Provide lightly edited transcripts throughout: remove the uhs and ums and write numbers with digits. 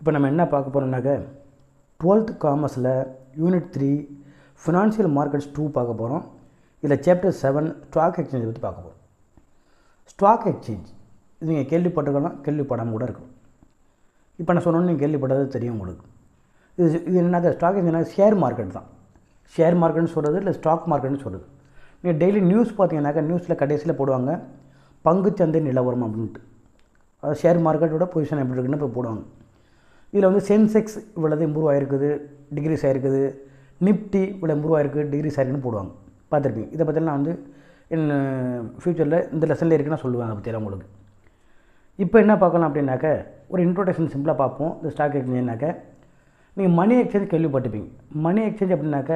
இப்போ நம்ம என்ன பார்க்க போகிறோம்னாக்க 12th காமர்ஸில் யூனிட் 3 ஃபினான்ஷியல் மார்க்கெட்ஸ் 2 பார்க்க போகிறோம். இதில் சாப்டர் 7 ஸ்டாக் எக்ஸ்சேஞ்ச் பற்றி பார்க்க போகிறோம். ஸ்டாக் எக்ஸ்சேஞ்ச் இது நீங்கள் கேள்விப்பட்டிருக்கலாம், கேள்விப்படாமல் கூட இருக்கும். இப்போ நான் சொன்னோன்னு நீங்கள் கேள்விப்பட்டது தெரியும் உங்களுக்கு. இது என்னக்கா ஸ்டாக் எக்ஸ்சேஞ்ச் ஷேர் மார்க்கெட் தான். ஷேர் மார்க்கெட்னு சொல்கிறது இல்லை ஸ்டாக் மார்க்கெட்னு சொல்கிறது. நீங்கள் டெய்லி நியூஸ் பார்த்தீங்கன்னாக்கா நியூஸில் கடைசியில் போடுவாங்க பங்குச்சந்தை நிலவரம் அப்படின்ட்டு. அது ஷேர் மார்க்கெட்டோட பொசிஷன் எப்படி இருக்குன்னு இப்போ போடுவாங்க. இதில் வந்து சென்செக்ஸ் இவ்வளவு இம்ப்ரூவ் ஆகிருக்குது, டிகிரிஸ் ஆகிருக்குது, நிஃப்டி இவ்வளோ இம்ப்ரூவ் ஆகிருக்கு, டிகிரிஸ் ஆகிருக்குன்னு போடுவாங்க. பார்த்துருப்பீங்க. இதை பற்றிலாம் நான் வந்து ஃப்யூச்சரில் இந்த லெசனில் இருக்குன்னு நான் சொல்லுவேன். அதை பற்றியெல்லாம் உங்களுக்கு இப்போ என்ன பார்க்கலாம் அப்படின்னாக்க ஒரு இன்ட்ரோடக்ஷன் சிம்பிளாக பார்ப்போம். இந்த ஸ்டாக் எக்ஸ்சேஞ்சுனாக்க நீங்கள் மணி எக்ஸ்சேஞ்ச் கேள்விப்பட்டிருப்பீங்க. மணி எக்ஸ்சேஞ்ச் அப்படின்னாக்க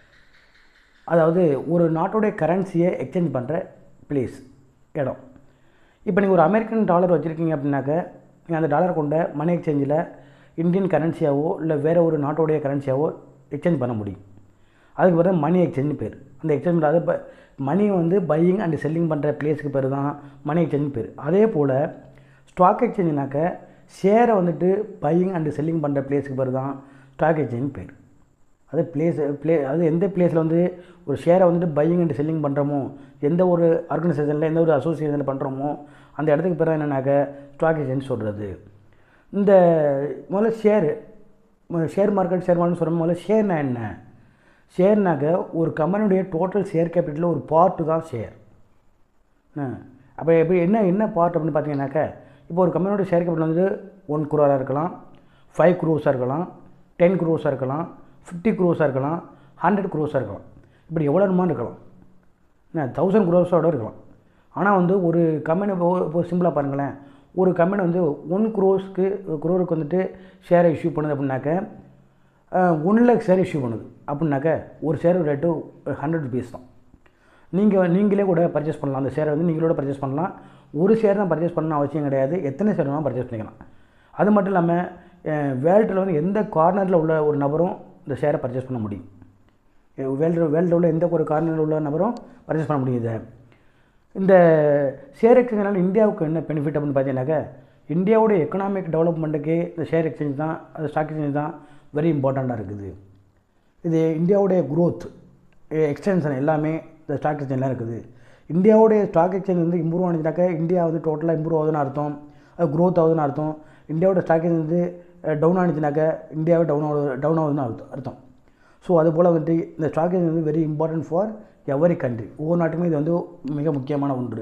அதாவது ஒரு நாட்டோடைய கரன்சியை எக்ஸ்சேஞ்ச் பண்ணுற பிளேஸ், இடம். இப்போ நீங்கள் ஒரு அமெரிக்கன் டாலர் வச்சுருக்கீங்க அப்படின்னாக்க நீங்கள் அந்த டாலர் கொண்ட மணி எக்ஸ்சேஞ்சில் இந்தியன் கரன்சியாவோ இல்லை வேறு ஒரு நாட்டோடைய கரன்சியாவோ எக்ஸ்சேஞ்ச் பண்ண முடியும். அதுக்கு பேர் தான் மணி எக்ஸ்சேஞ்ச் பேர். அந்த எக்ஸ்சேஞ்ச் அது மணி வந்து பையிங் அண்ட் செல்லிங் பண்ணுற பிளேஸுக்கு பேர் தான் மணி எக்ஸ்சேஞ்ச் பேர். அதே போல் ஸ்டாக் எக்ஸ்சேஞ்சுனாக்க ஷேரை வந்துட்டு பையிங் அண்ட் செல்லிங் பண்ணுற பிளேஸுக்கு பேர் தான் ஸ்டாக் எக்ஸ்சேஞ்ச் பேர். அது அது எந்த பிளேஸில் வந்து ஒரு ஷேரை வந்துட்டு பையிங் அண்ட் செல்லிங் பண்ணுறோமோ, எந்த ஒரு ஆர்கனைசேஷனில் எந்த ஒரு அசோசியேஷனில் பண்ணுறோமோ அந்த இடத்துக்கு பேர் தான் என்னன்னாக்க ஸ்டாக் எக்ஸ்சேஞ்ச் சொல்கிறது. இந்த முதல்ல ஷேர் மார்க்கெட் சொல்கிற முதல்ல ஷேர்னா என்ன? ஷேர்னாக்க ஒரு கம்பெனியுடைய டோட்டல் ஷேர் கேபிட்டலில் ஒரு பார்ட்டு தான் ஷேர். அப்போ எப்படி என்ன பார்ட் அப்படின்னு பார்த்தீங்கன்னாக்க இப்போ ஒரு கம்பெனியோட ஷேர் கேபிட்டல் வந்து 1 crore இருக்கலாம், 5 crores இருக்கலாம், 10 crores இருக்கலாம், 50 crores இருக்கலாம், 100 crores இருக்கலாம். இப்படி எவ்வளோ இருக்கலாம், 1000 crores இருக்கலாம். ஆனால் வந்து ஒரு கம்பெனி இப்போ சிம்பிளாக பாருங்களேன், ஒரு கம்பெனி வந்து 1 crore வந்துட்டு ஷேரை இஷ்யூ பண்ணுது அப்படின்னாக்க 1 lakh ஷேர் இஷ்யூ பண்ணுது அப்படின்னாக்க ஒரு ஷேர் ரேட்டு 100 rupees தான். நீங்களே கூட பர்ச்சேஸ் பண்ணலாம். அந்த ஷேரை வந்து நீங்களோட பர்ச்சேஸ் பண்ணலாம். ஒரு ஷேர் தான் பர்ச்சேஸ் பண்ணணும் அவசியம் கிடையாது, எத்தனை ஷேர் வேணாலும் பர்ச்சேஸ் பண்ணிக்கலாம். அது மட்டும் இல்லாமல் வேர்ல்டில் வந்து எந்த கார்னரில் உள்ள ஒரு நபரும் இந்த ஷேரை பர்ச்சேஸ் பண்ண முடியும். வேர்ல்டில் உள்ள எந்த ஒரு கார்னரில் உள்ள நபரும் பர்ச்சேஸ் பண்ண முடியுது. இந்த ஷேர் எக்ஸ்சேஞ்சினால் இந்தியாவுக்கு என்ன பெனிஃபிட் அப்படின்னு பார்த்தீங்கன்னாக்கா இந்தியாவோட எக்கனாமிக் டெவலப்மெண்ட்டுக்கு இந்த ஷேர் எக்ஸ்சேஞ்ச் தான், அது ஸ்டாக் எக்ஸ்சேஞ்ச் தான் வெரி இம்பார்ட்டண்ட்டாக இருக்குது. இது இந்தியாவுடைய க்ரோத் எக்ஸ்டென்ஷன் எல்லாமே இந்த ஸ்டாக் எக்ஸ்சேஞ்சில் இருக்குது. இந்தியாவுடைய ஸ்டாக் எக்ஸ்சேஞ்ச் வந்து இம்ப்ரூவ் ஆனிச்சுனாக்கா இந்தியா வந்து டோட்டலாக இம்ப்ரூவ் ஆகுதுன்னு அர்த்தம், அது க்ரோத் ஆகுதுன்னு அர்த்தம். இந்தியாவோட ஸ்டாக் எக்ஸ்சேஞ்ச் வந்து டவுன் ஆனிச்சுனாக்கா இந்தியாவே டவுன் ஆகுதுன்னு அர்த்தம். ஸோ அதுபோல் வந்துட்டு இந்த ஸ்டாக் எக்ஸ்சேஞ்ச் வந்து very important for every country. ஒவ்வொரு நாட்டுமே இது வந்து மிக முக்கியமான ஒன்று.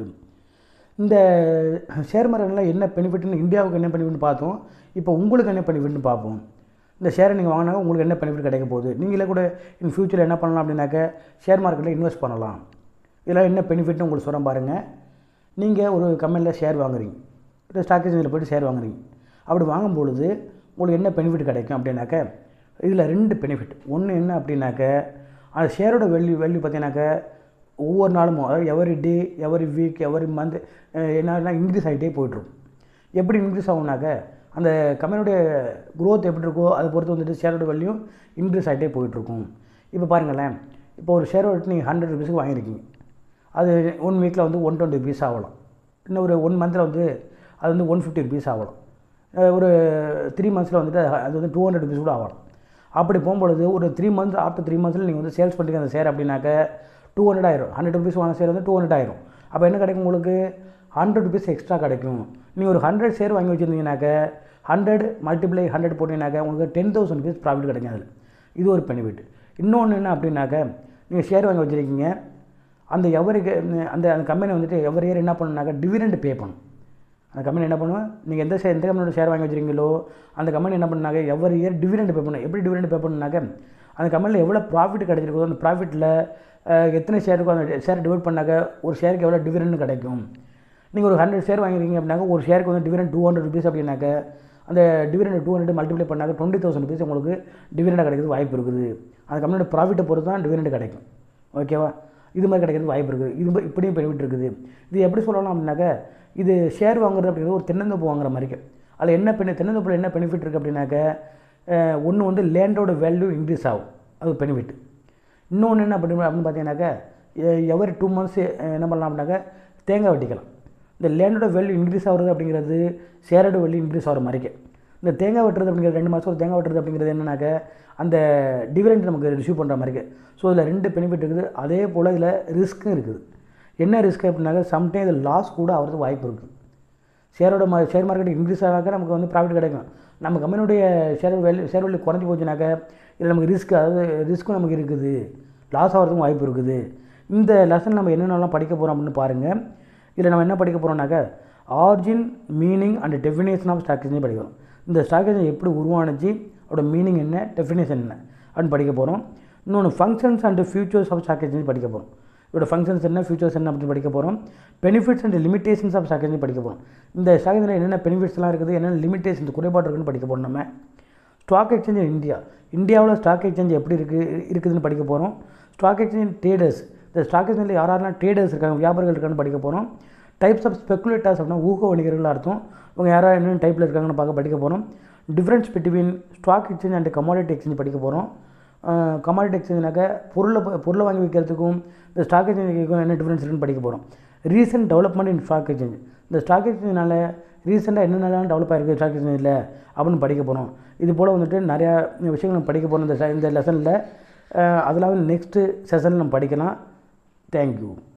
இந்த ஷேர் மார்க்கெட்டில் என்ன பெனிஃபிட்னு, இந்தியாவுக்கு என்ன பெனிஃபிட்னு பார்த்தோம். இப்போ உங்களுக்கு என்ன பெனிஃபிட்னு பார்ப்போம். இந்த ஷேரை நீங்கள் வாங்கினாக்க உங்களுக்கு என்ன பெனிஃபிட் கிடைக்க போகுது. நீங்களே கூட இன் ஃபியூச்சரில் என்ன பண்ணலாம் அப்படின்னாக்க ஷேர் மார்க்கெட்டில் இன்வெஸ்ட் பண்ணலாம். இதெல்லாம் என்ன பெனிஃபிட்னு உங்களுக்கு சொல்கிறேன் பாருங்கள். நீங்கள் ஒரு கம்பெனியில் ஷேர் வாங்குறீங்க, இல்லை ஸ்டாக் எக்ஸ்சேஞ்சில் போய்ட்டு ஷேர் வாங்குறீங்க. அப்படி வாங்கும்பொழுது உங்களுக்கு என்ன பெனிஃபிட் கிடைக்கும் அப்படின்னாக்க இதில் 2 பெனிஃபிட். ஒன்று என்ன அப்படின்னாக்க அந்த ஷேரோட வேல்யூ பார்த்தீங்கன்னாக்க ஒவ்வொரு நாளும், அதாவது every day, every week, every month என்ன இன்க்ரீஸ் ஆகிட்டே போய்ட்ருக்கும். எப்படி இன்க்ரீஸ் ஆகும்னாக்க அந்த கம்பெனியோடைய க்ரோத் எப்படி இருக்கோ அதை பொறுத்து வந்துட்டு ஷேரோட வேல்யூ இன்க்ரீஸ் ஆகிட்டே போயிட்டுருக்கும். இப்போ பாருங்களேன், இப்போ ஒரு ஷேர் வந்துட்டு நீங்கள் 100 rupeesக்கு வாங்கியிருக்கீங்க. அது 1 வீக்கில் வந்து 120 rupees ஆகலாம். இன்னும் ஒரு 1 monthத்தில் வந்து அது வந்து 150 rupees ஆகலாம். ஒரு 3 monthஸில் வந்துட்டு அது வந்து 200 rupees கூட ஆகலாம். அப்படி போகும்பொழுது ஒரு 3 months ஆஃப்டர் 3 monthஸில் நீங்கள் வந்து சேல்ஸ் பண்ணுறீங்க அந்த ஷேர் அப்படின்னாக்க 200 ஆயிரும். 100 rupees வாங்கின ஷேர் வந்து 200 ஆயிரும். அப்போ என்ன கிடைக்கும் உங்களுக்கு, 100 rupees எக்ஸ்ட்ரா கிடைக்கும். நீங்கள் ஒரு 100 ஷேர் வாங்கி வச்சுருந்தீங்கன்னாக்க 100 × 100 போட்டிங்கனாக்கா உங்களுக்கு 10,000 rupees ப்ராஃபிட் கிடைக்கும். அதில் இது ஒரு பெனிஃபிட். இன்னொன்று என்ன அப்படின்னாக்க நீங்கள் ஷேர் வாங்கி வச்சுருக்கீங்க, அந்த அந்த கம்பெனி வந்துட்டு எவரி இயர் என்ன பண்ணுனாக்கா டிவிடெண்ட் பே பண்ணும். அந்த கம்பெனி என்ன பண்ணுவோம், நீங்கள் எந்த கம்பெனியோட ஷேர் வாங்கி வச்சுருக்கீங்களோ அந்த கம்பெனி என்ன பண்ணாங்க எவரி இயர் டிவிடெண்ட் பே பண்ணும். எப்படி டிவிடெண்ட் பே பண்ணுனாக்க அந்த கம்பெனியில் எவ்வளோ ப்ராஃபிட் கிடைச்சிருக்கோ அந்த ப்ராஃபிட்டில் எத்தனை ஷேர் இருக்கோ அந்த ஷேர் டிவைட் பண்ணாக்க ஒரு ஷேருக்கு எவ்வளோ டிவிடெண்ட் கிடைக்கும். நீங்கள் ஒரு 100 ஷேர் வாங்கிருக்கீங்க அப்படின்னாக்க ஒரு ஷேருக்கு வந்து டிவிடெண்ட் 200 rupees அப்படின்னாக்க அந்த டிவிடெண்ட் 200 மல்டிப்ளை பண்ணாக்க 20,000 rupees உங்களுக்கு டிவிடெண்டாக கிடைக்கிறது வாய்ப்பு இருக்குது. அந்த கம்பெனியோட ப்ராஃபிட்டை பொறுத்து தான் டிவிடெண்ட் கிடைக்கும். ஓகேவா? இது மாதிரி கிடைக்கிறது வாய்ப்பு இருக்குது. இது இப்படியும் பெனிஃபிட் இருக்குது. இது எப்படி சொல்லலாம் அப்படின்னாக்க இது ஷேர் வாங்குறது அப்படிங்கிறது ஒரு தென்னந்தோப்பு வாங்குற மாதிரி. அதில் என்ன தென்னந்தோப்பில் என்ன பெனிஃபிட் இருக்குது அப்படின்னாக்க ஒன்று வந்து லேண்டோட வேல்யூ இன்க்ரீஸ் ஆகும், அது பெனிஃபிட். இன்னொன்று என்ன அப்படின்னு பார்த்தீங்கன்னாக்கா எவரி 2 months என்ன பண்ணலாம் அப்படின்னாக்க தேங்காய் வெட்டிக்கலாம். இந்த லேண்டோட வேல்யூ இன்க்ரீஸ் ஆகிறது அப்படிங்கிறது ஷேரோட வேல்யூ இன்க்ரீஸ் ஆகிற மாதிரிக்கு. இந்த தேங்காய் வெட்டுறது அப்படிங்கிறது 2 மாதம் ஒரு தேங்காய் வெட்டுறது அப்படிங்கிறது என்னன்னாக்க அந்த டிவிடெண்ட் நமக்கு ரிசீவ் பண்ணுற மாதிரி இருக்குது. ஸோ இதில் 2 பெனிஃபிட் இருக்குது. அதே போல் இதில் ரிஸ்க்கும் இருக்குது. என்ன ரிஸ்க் அப்படின்னாக்க சம்டைம் இதில் லாஸ் கூட ஆகிறதுக்கு வாய்ப்பு இருக்குது. ஷேர் மார்க்கெட் இன்க்ரீஸ் ஆகாக்க நமக்கு வந்து ப்ராஃபிட் கிடைக்கும். நம்ம கம்பெனியுடைய ஷேர் வேல்யூ குறைஞ்சி போச்சுனாக்க இதில் நமக்கு ரிஸ்க்கும் நமக்கு இருக்குது, லாஸ் ஆகிறதுக்கும் வாய்ப்பு இருக்குது. இந்த லெசன் நம்ம என்னென்னலாம் படிக்க போகிறோம் அப்படின்னு பாருங்கள். இதில் நம்ம என்ன படிக்க போகிறோம்னாக்க origin, meaning and definition of stock exchange படிக்கிறோம். இந்த ஸ்டாக் எக்ஸ்சேஞ்ச் எப்படி உருவானுச்சு, அதோட மீனிங் என்ன, டெஃபினேஷன் என்ன அப்படின்னு படிக்க போகிறோம். இன்னொன்று functions and futures of stock exchange படிக்க போகிறோம். இதோட ஃபங்க்ஷன்ஸ் என்ன, ஃபியூச்சர்ஸ் என்ன அப்படின்னு படிக்க போகிறோம். Benefits and limitations of stock exchange படிக்க போகிறோம். இந்த ஸ்டாக் எக்ஸ்சேஞ்சில் என்னென்ன பெனிஃபிட்ஸ்லாம் இருக்குது, என்னென்ன லிமிடேஷன்ஸ் குறைபாடு இருக்குன்னு படிக்க போகிறோம். நம்ம ஸ்டாக் எக்ஸ்சேஞ்ச் இந்தியாவில் ஸ்டாக் எக்ஸ்சேஞ்ச் எப்படி இருக்குதுன்னு படிக்க போகிறோம். ஸ்டாக் எக்ஸ்சேஞ்ச் ட்ரேடர்ஸ், இந்த ஸ்டாக் எக்ஸ்சேஞ்சில் யாரெல்லாம் ட்ரேடர்ஸ் இருக்காங்க, வியாபாரிகள் இருக்கான்னு படிக்க போகிறோம். டைப்ஸ் ஆஃப் ஸ்பெக்குலேட்டர்ஸ் அப்படின்னா ஊக வணிகர்கள் அர்த்தம். இவங்க யாராவது என்னென்ன டைப்பில் இருக்காங்கன்னு படிக்க போகிறோம். Difference between stock exchange and commodity exchange படிக்க போகிறோம். கமாடிட்டி எக்ஸ்சேஞ்ச்னாக்க பொருளை வாங்கி வைக்கிறதுக்கும் இந்த ஸ்டாக் எக்ஸ்சேஞ்சுக்கும் என்ன டிஃப்ரென்ஸ் இருக்குன்னு படிக்க போகிறோம். Recent development in stock exchange, இந்த ஸ்டாக் எக்ஸ்சேஞ்சினால் ரீசெண்டாக என்னென்னலாம் டெவலப் ஆகிருக்கு ஸ்டாக் எக்ஸ்சேஞ்சில் அப்படின்னு படிக்க போகிறோம். இது போல் வந்துட்டு நிறையா விஷயங்கள் நம்ம படிக்க போகிறோம் இந்த லெசனில். அதெல்லாம் நெக்ஸ்ட்டு செஷனில் நம்ம படிக்கலாம். தேங்க்யூ.